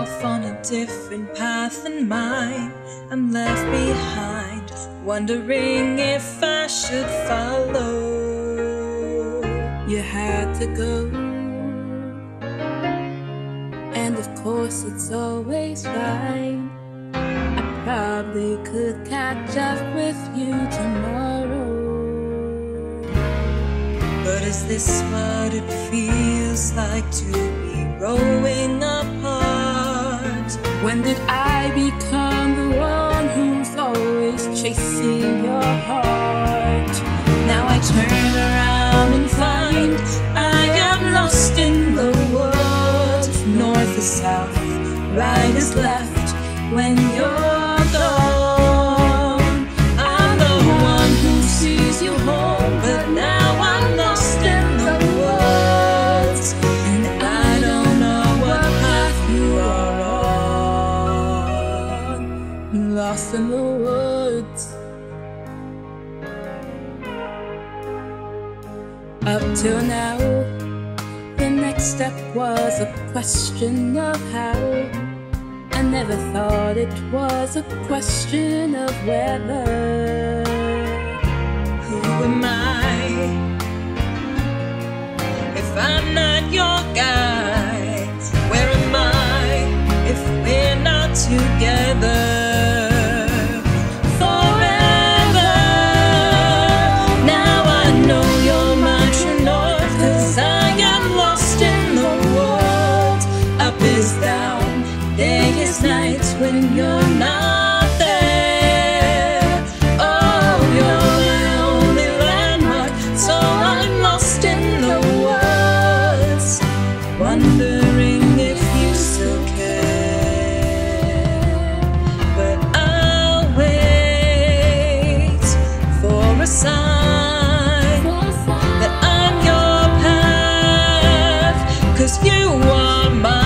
off on a different path than mine. I'm left behind, wondering if I should follow. You had to go, and of course it's always fine. I probably could catch up with you tomorrow. But is this what it feels like to be growing apart? When did I become the one who's always chasing your heart? Now I turn around and find I am lost in the woods. North is south, right is left when you're gone. I'm the one who sees you home, but now I'm lost in the woods, and I don't know what path you are on. Lost in the woods. Up till now, the next step was a question of how. I never thought it was a question of whether. Who am I if I'm not your guy? Where am I if we're not together? Forever. Now I know you're my true north, 'cause I am lost in the world. Up is down, day is night when you're not there. Oh, you're my only landmark, so I'm lost in the woods, wondering if you still care. But I'll wait for a sign that I'm your path, 'cause you are my